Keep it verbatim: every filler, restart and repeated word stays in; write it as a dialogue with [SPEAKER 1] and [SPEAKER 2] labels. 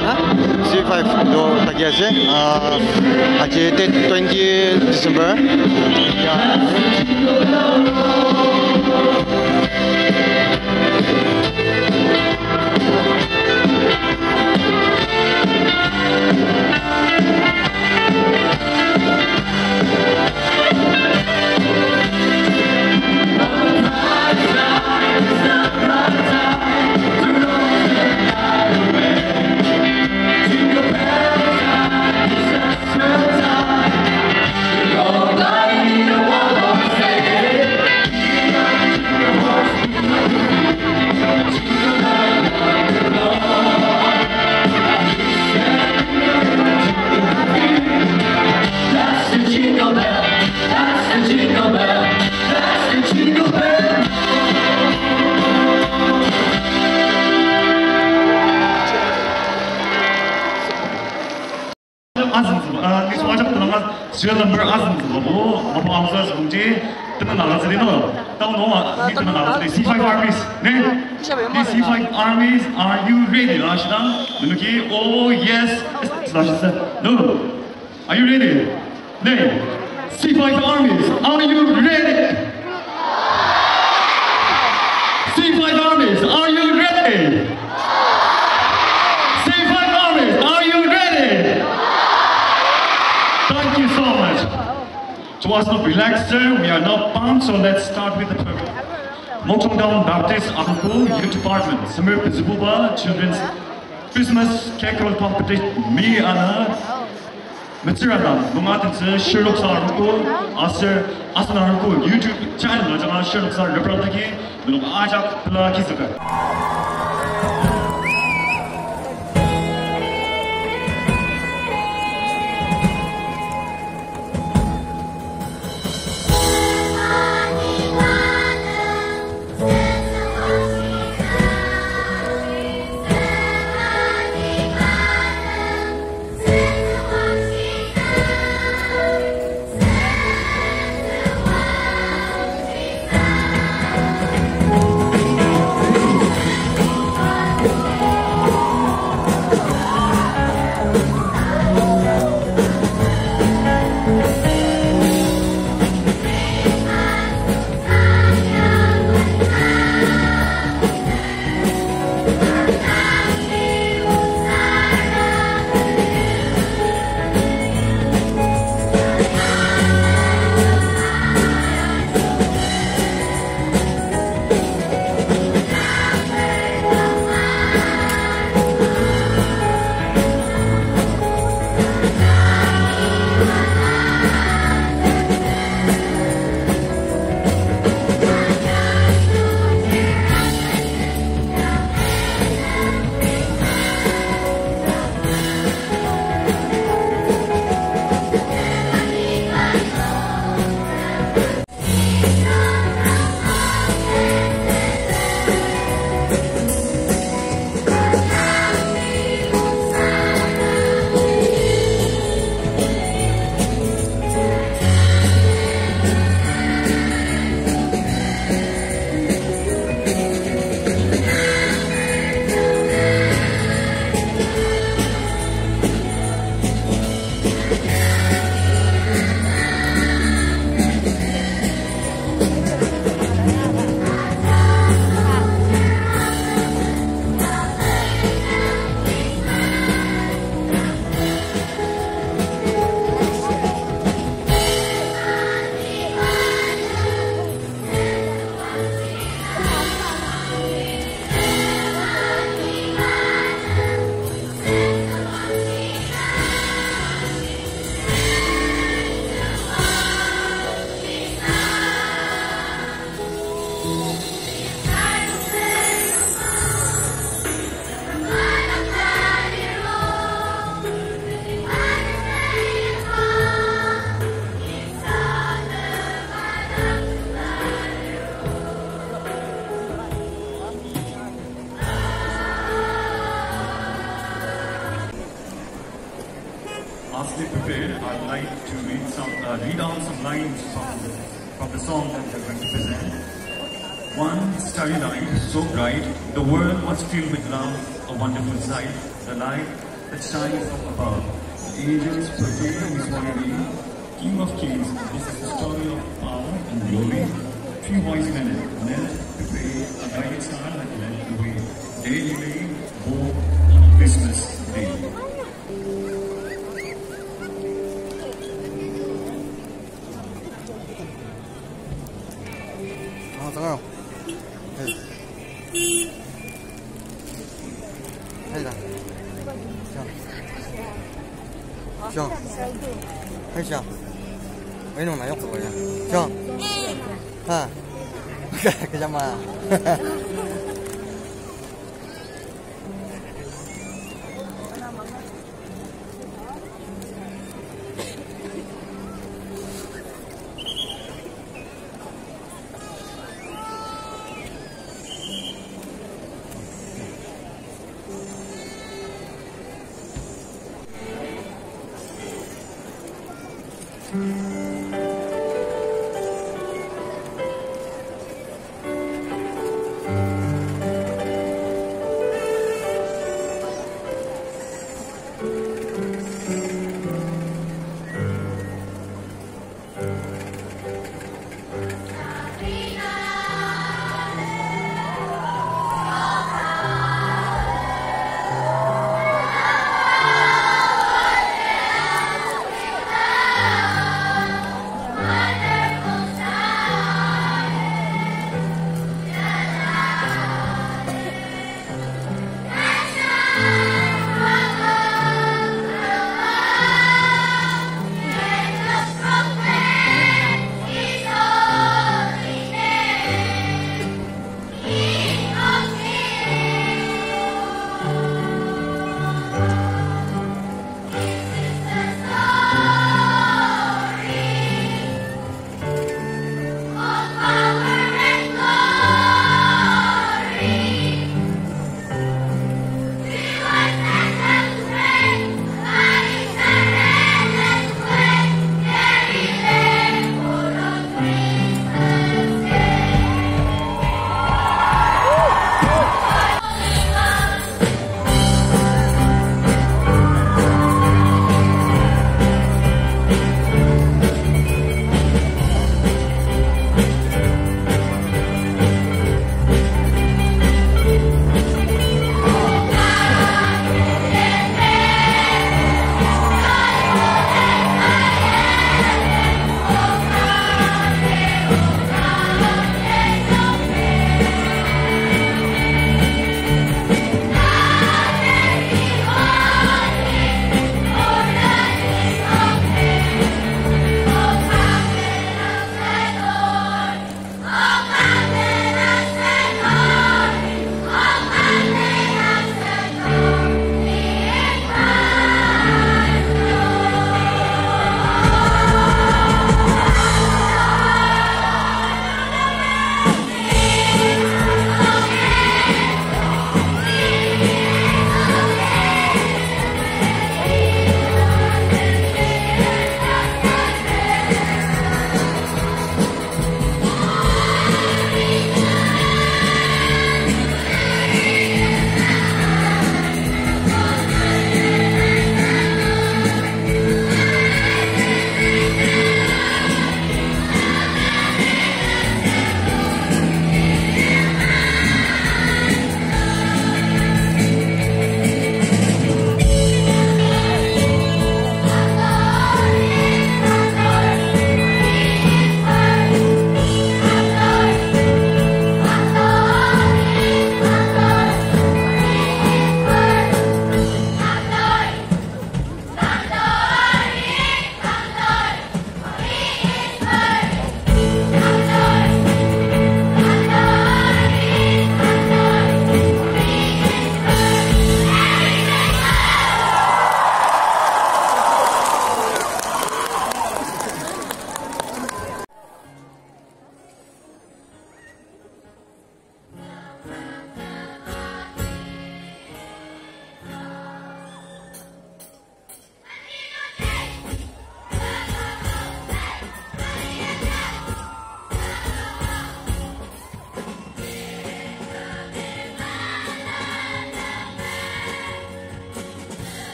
[SPEAKER 1] C five do taki আছে আজি twentieth December
[SPEAKER 2] Serial number asam tu, apa angsa sebunci, tenang nalar sedih no, tahu no, ni tenang nalar sedih. C five armies, ne? These C five armies, are you ready, Rashida? Menuki, oh yes, Rashida, no, are you ready? Ne? C five armies, are you ready? C five armies, are you ready? C five armies, are you ready? Thank you so much. So was not relaxed, sir. We are not pumped, so let's start with the program. Mokokchung Baptist Uncle Youth Department, Samir Pizububa Children's Christmas Cackle Competition. Me Anna Matsirana, Bungatin Sherlock Sarko, Aser Asanarko, YouTube channel, Sherlock Sar Reprotaki, Ajak Plakizaka.
[SPEAKER 3] Lastly prepared, I'd like to read some, uh, read out some lines from, from the song that we're going to present. One starry night, so bright, the world was filled with love, a wonderful sight. The light that shine from above. The angels proclaim his holy King of Kings. This is the story of power and glory. Few wise men knelt to pray, a guided star that led the way. There he lay, born on Christmas Day.
[SPEAKER 1] 아, 잠깐만. 네. 하이다. 형. 형. 하이시야. 왜 이놈 나 욕도 뭐냐. 형. 하. 그냥 마.
[SPEAKER 3] Mm-hmm.